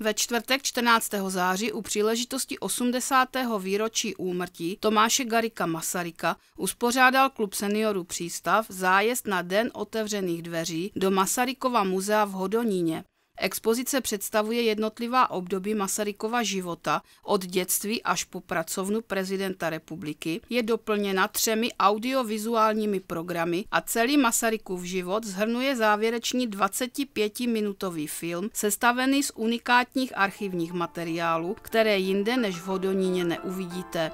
Ve čtvrtek 14. září u příležitosti 80. výročí úmrtí Tomáše Garrigua Masaryka uspořádal klub seniorů Přístav zájezd na Den otevřených dveří do Masarykova muzea v Hodoníně. Expozice představuje jednotlivá období Masarykova života od dětství až po pracovnu prezidenta republiky, je doplněna 3 audiovizuálními programy a celý Masarykův život shrnuje závěrečný 25-minutový film sestavený z unikátních archivních materiálů, které jinde než v Hodoníně neuvidíte.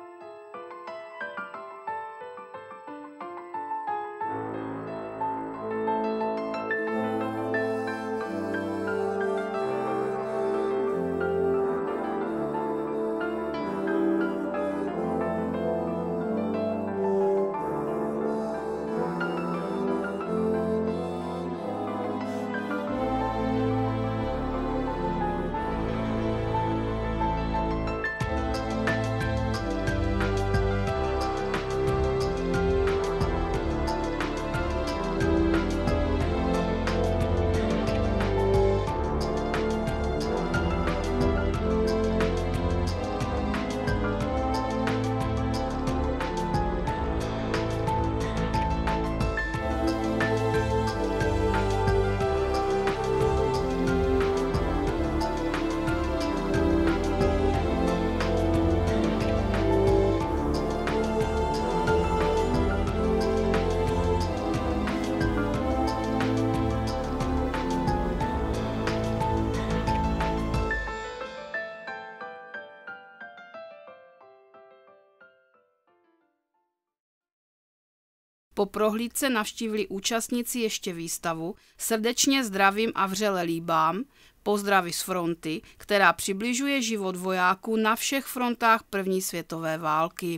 Po prohlídce navštívili účastníci ještě výstavu Srdečně zdravím a vřele líbám, pozdravy z fronty, která přibližuje život vojáků na všech frontách první světové války.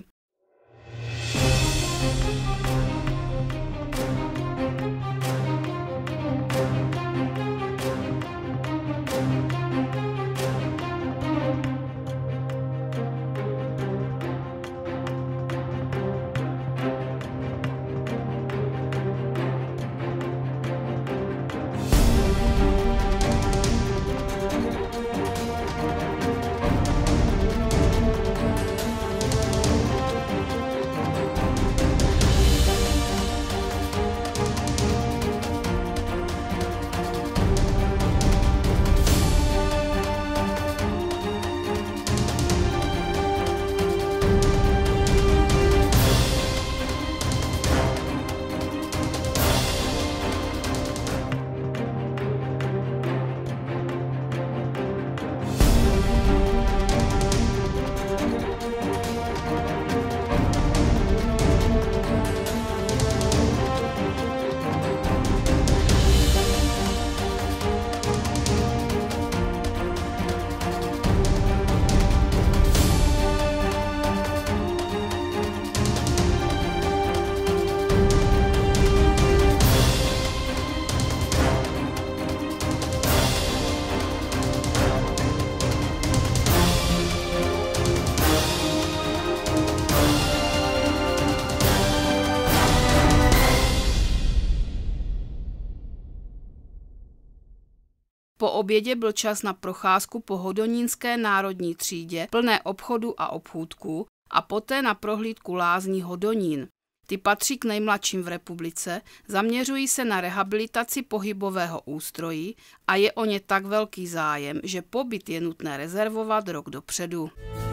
Po obědě byl čas na procházku po Hodonínské národní třídě plné obchodu a obchůdků a poté na prohlídku lázní Hodonín. Ty patří k nejmladším v republice, zaměřují se na rehabilitaci pohybového ústrojí a je o ně tak velký zájem, že pobyt je nutné rezervovat rok dopředu.